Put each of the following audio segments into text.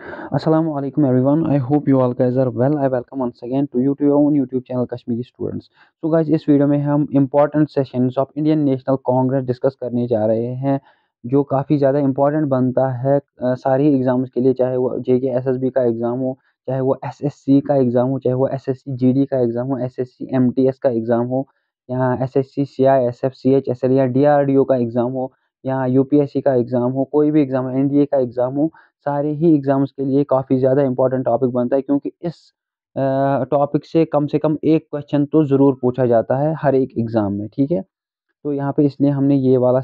Assalamu alaikum everyone. I hope you all guys are well. I welcome once again to you to your own YouTube channel Kashmiri Students. So guys इस video में हम important sessions of Indian National Congress discuss करने जा रहे हैं जो काफ़ी ज़्यादा important बनता है सारी एग्ज़ाम्स के लिए, चाहे वो JK SSB का एग्ज़ाम हो, चाहे वो SSC का एग्ज़ाम हो, चाहे वो SSC GD का एग्ज़ाम हो, SSC MTS का एग्ज़ाम हो, या SSC CISF CHSL या DRDO का एग्ज़ाम हो, या UPSC का एग्ज़ाम हो, कोई भी एग्ज़ाम NDA का एग्ज़ाम हो, सारे ही एग्ज़ाम्स के लिए काफ़ी ज़्यादा इम्पोर्टेंट टॉपिक बनता है, क्योंकि इस टॉपिक से कम एक क्वेश्चन तो ज़रूर पूछा जाता है हर एक एग्ज़ाम में, ठीक है। तो यहाँ पे इसलिए हमने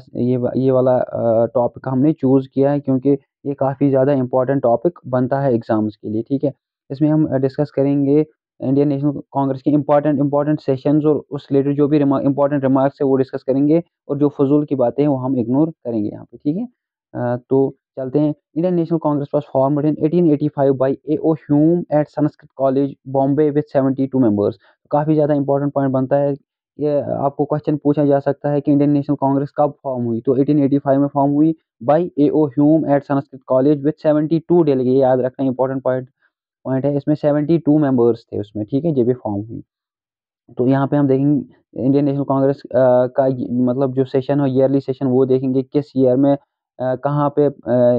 ये वाला टॉपिक हमने चूज़ किया है, क्योंकि ये काफ़ी ज़्यादा इम्पोर्टेंट टॉपिक बनता है एग्ज़ाम्स के लिए, ठीक है। इसमें हम डिस्कस करेंगे इंडियन नेशनल कांग्रेस के इम्पोर्टेंट इम्पोर्टेंट सेशंस, और उस रिलेटेड जो भी इम्पोर्टेंट रिमार्क्स है वो डिस्कस करेंगे, और जो फजूल की बातें हैं वो हम इग्नोर करेंगे यहाँ पे, ठीक है। तो चलते हैं। Indian National Congress was formed in 1885 by A.O. Hume at Sanskrit College Bombay with 72 members. काफ़ी ज़्यादा इंपॉर्टेंट पॉइंट बनता है। ये आपको क्वेश्चन पूछा जा सकता है कि इंडियन नेशनल कांग्रेस कब फॉर्म हुई, तो 1885 में फॉर्म हुई by A.O. Hume at Sanskrit College with 72 delegate. याद रखना इंपॉर्टेंट पॉइंट पॉइंट है, इसमें 72 मेंबर्स थे उसमें, ठीक है, जब भी फॉर्म हुई। तो यहाँ पे हम देखेंगे इंडियन नेशनल कांग्रेस मतलब जो सेशन है, ईयरली सेशन, वो देखेंगे किस ईयर में कहाँ पे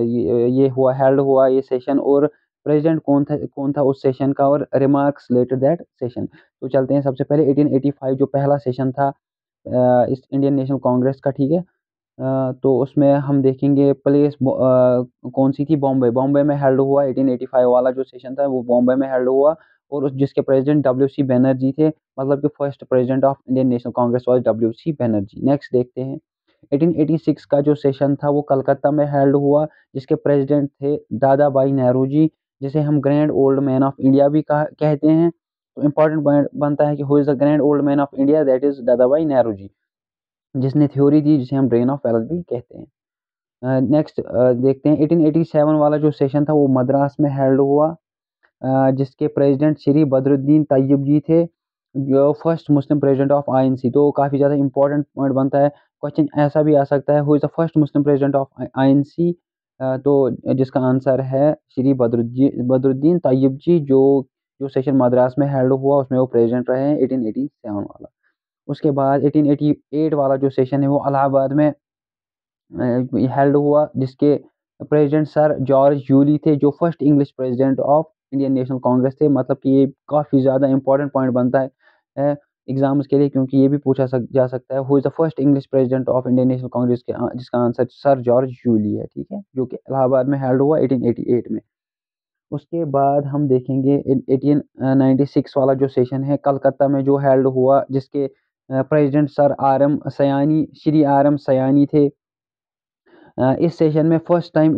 ये हुआ, हेल्ड हुआ ये सेशन, और प्रेसिडेंट कौन था उस सेशन का, और रिमार्क्स रिलेटेड दैट सेशन। तो चलते हैं। सबसे पहले 1885 जो पहला सेशन था इस इंडियन नेशनल कांग्रेस का, ठीक है। तो उसमें हम देखेंगे प्लेस कौन सी थी, बॉम्बे। बॉम्बे में हेल्ड हुआ 1885 वाला जो सेशन था, वो बॉम्बे में हेल्ड हुआ, और उस जिसके प्रेसिडेंट WC बनर्जी थे, मतलब कि first president of Indian National Congress was WC Banerjee. Next देखते हैं। 1886 का जो सेशन था वो कलकत्ता में हेल्ड हुआ, जिसके प्रेसिडेंट थे दादा भाई नेहरू जी, जिसे हम grand old man of India भी कहते हैं। तो इंपॉर्टेंट पॉइंट बनता है कि who is the grand old man of India, that is Dadabhai Nehru ji, जिसने थ्योरी दी जिसे हम ब्रेन ऑफ वेल्थ भी कहते हैं। नेक्स्ट देखते हैं। 1887 वाला जो सेशन था वो मद्रास में हेल्ड हुआ, जिसके प्रेसिडेंट श्री बदरुद्दीन तैयब जी थे, जो first Muslim president of INC। तो काफ़ी ज़्यादा इंपॉर्टेंट पॉइंट बनता है। क्वेश्चन ऐसा भी आ सकता है, who is the first Muslim president of INC, तो जिसका आंसर है श्री बदरुद्दीन तैयब जी, जो जो सेशन मद्रास में हेल्ड हुआ उसमें वो प्रेसिडेंट रहे हैं 1887 वाला। उसके बाद 1888 वाला जो सेशन है वो इलाहाबाद में हेल्ड हुआ, जिसके प्रेसिडेंट सर जॉर्ज यूली थे, जो first English president of Indian National Congress थे। मतलब कि ये काफ़ी ज़्यादा इंपॉर्टेंट पॉइंट बनता है एग्जाम्स के लिए, क्योंकि ये भी पूछा जा सकता है, who is the first English president of Indian National Congress के जिसका आंसर सर जॉर्ज यूली है, ठीक है, जो कि इलाहाबाद में हेल्ड हुआ 1888 में। उसके बाद हम देखेंगे 1896 वाला जो सेशन है कलकत्ता में जो हेल्ड हुआ, जिसके president sir Shri RM Sayani थे। इस सेशन में first time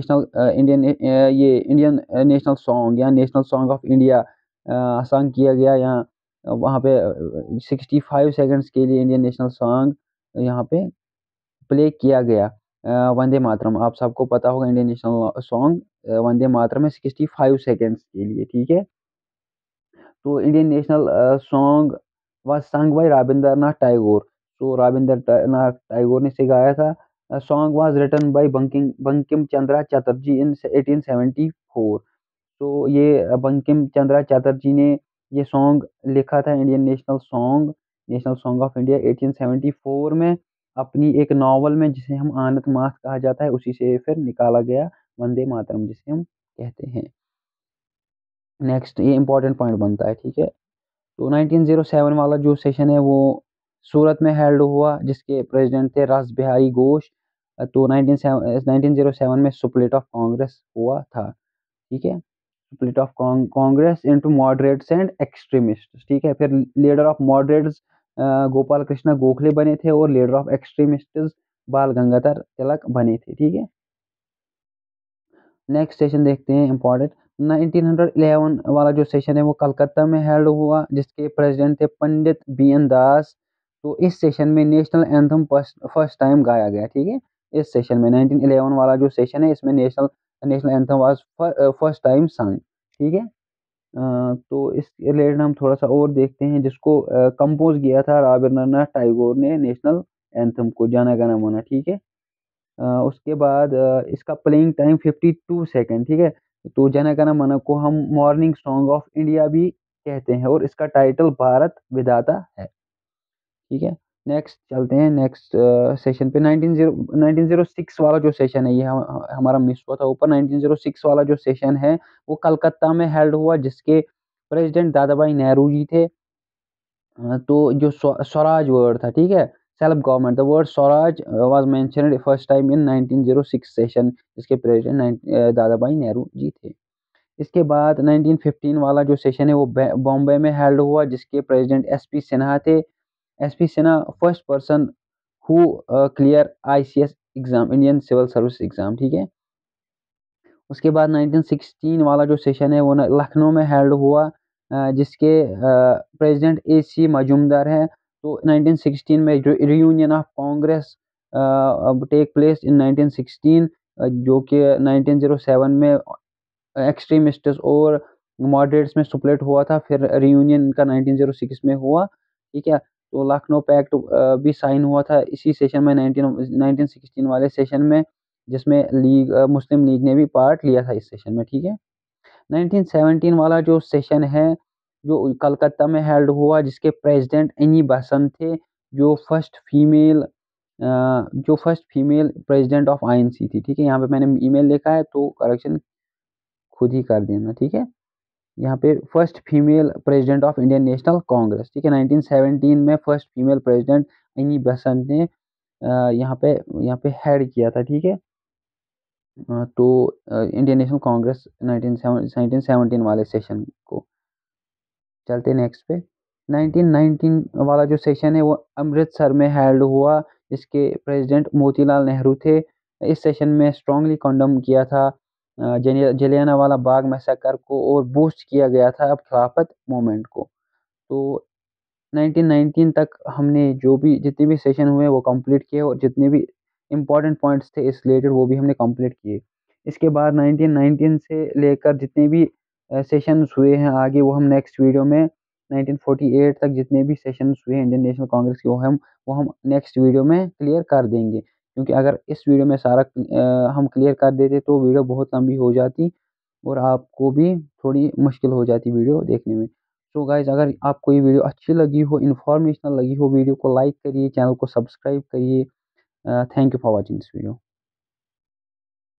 Indian national song या national song of India sung किया गया। यहाँ वहाँ पे 65 सेकंड्स के लिए इंडियन नेशनल सॉन्ग यहाँ पे प्ले किया गया। वंदे मातरम, आप सबको पता होगा Indian national song Vande Mataram है 65 सेकंड्स के लिए, ठीक है। तो Indian national song was sung by Rabindranath Tagore. तो रविंद्रनाथ टैगोर ने इसे गाया था। Song was written by Bankim Chandra Chatterjee in 1874। तो ये बंकिम चंद्रा चटर्जी ने ये सॉन्ग लिखा था, Indian national song of India 1874 में, अपनी एक नॉवल में, जिसे हम आनंद मास कहा जाता है, उसी से फिर निकाला गया वंदे मातरम जिसे हम कहते हैं। नेक्स्ट ये इंपॉर्टेंट पॉइंट बनता है, ठीक है। तो 1907 वाला जो सेशन है वो सूरत में हेल्ड हुआ, जिसके प्रेसिडेंट थे रास बिहारी घोष। तो 1907 में स्प्लिट ऑफ कांग्रेस हुआ था, ठीक है। Split of Congress into moderates and extremists, ठीक है। फिर leader of moderates Gopal Krishna Gokhale बने थे, और लीडर ऑफ एक्सट्रीमिस्ट्स बाल गंगाधर तिलक बने थे, ठीक है। नेक्स्ट सेशन देखते हैं इंपॉर्टेंट। 1911 वाला जो सेशन है वो कलकत्ता में हेल्ड हुआ, जिसके प्रेसिडेंट थे पंडित BN दास। तो इस सेशन में नेशनल एंथम फर्स्ट टाइम गाया गया, ठीक है। इस सेशन में 1911 वाला जो सेशन है, इसमें national national anthem was first time sung, ठीक है। तो इस रिलेटेड हम थोड़ा सा और देखते हैं, जिसको कंपोज किया था रविंद्रनाथ टैगोर ने, नेशनल एंथम को, जाना गाना माना, ठीक है। उसके बाद इसका प्लेइंग टाइम 52 सेकंड, ठीक है। तो जन गण मन को हम मॉर्निंग सॉन्ग ऑफ इंडिया भी कहते हैं और इसका टाइटल भारत विधाता है। ठीक है, नेक्स्ट चलते हैं नेक्स्ट सेशन पे। 1906 वाला जो सेशन है ये हमारा मिस हुआ था ऊपर। 1906 वाला जो सेशन है वो कलकत्ता में हेल्ड हुआ, जिसके प्रेसिडेंट दादा भाई नेहरू जी थे। तो जो स्वराज वर्ड था, ठीक है, self government, the word swaraj was mentioned first time in 1906 session, जिसके प्रेसिडेंट दादा भाई नेहरू जी थे। इसके बाद 1915 वाला जो सेशन है वो बॉम्बे में हेल्ड हुआ, जिसके प्रेसिडेंट एसपी सिन्हा थे। SP Sinha first person who clear ICS exam, Indian civil service exam. ठीक है, उसके बाद 1916 वाला जो सेशन है वो लखनऊ में हेल्ड हुआ, जिसके प्रेसिडेंट एसी मजूमदार है। तो 1916 में जो reunion of Congress take place in 1916, जो कि 1907 में एक्सट्रीमिस्ट्स और मॉडरेट्स में स्प्लिट हुआ था, फिर रियूनियन का 1906 में हुआ। ठीक है, तो लखनऊ पैक्ट भी साइन हुआ था इसी सेशन में, 1916 वाले सेशन में, जिसमें लीग मुस्लिम लीग ने भी पार्ट लिया था इस सेशन में। ठीक है, 1917 वाला जो सेशन है जो कलकत्ता में हेल्ड हुआ, जिसके प्रेसिडेंट एनी बेसेंट थे, जो first female president of INC थी। ठीक है, यहाँ पे मैंने ईमेल लिखा है तो करेक्शन खुद ही कर देना। ठीक है, यहाँ पे first female president of Indian National Congress. ठीक है, 1917 में first female president Annie Besant ने यहाँ पे हेड किया था। ठीक है, तो इंडियन नेशनल कांग्रेस 1917 वाले सेशन को। चलते नेक्स्ट पे। 1919 वाला जो सेशन है वो अमृतसर में हेल्ड हुआ, इसके प्रेसिडेंट मोतीलाल नेहरू थे। इस सेशन में स्ट्रांगली कंडम किया था जलियांवाला बाग मैसेकर को, और बूस्ट किया गया था खिलाफत मूवमेंट को। तो 1919 तक हमने जो भी जितने भी सेशन हुए वो कंप्लीट किए, और जितने भी इम्पोर्टेंट पॉइंट्स थे इस रिलेटेड वो भी हमने कंप्लीट किए। इसके बाद 1919 से लेकर जितने भी सेशंस हुए हैं आगे, वो हम नेक्स्ट वीडियो में 1948 तक जितने भी सेशंस हुए इंडियन नेशनल कांग्रेस के वो हम नेक्स्ट वीडियो में क्लियर कर देंगे। क्योंकि अगर इस वीडियो में सारा हम क्लियर कर देते तो वीडियो बहुत लंबी हो जाती और आपको भी थोड़ी मुश्किल हो जाती वीडियो देखने में। तो गाइज, अगर आपको ये वीडियो अच्छी लगी हो, इन्फॉर्मेशनल लगी हो, वीडियो को लाइक करिए, चैनल को सब्सक्राइब करिए। Thank you for watching this video.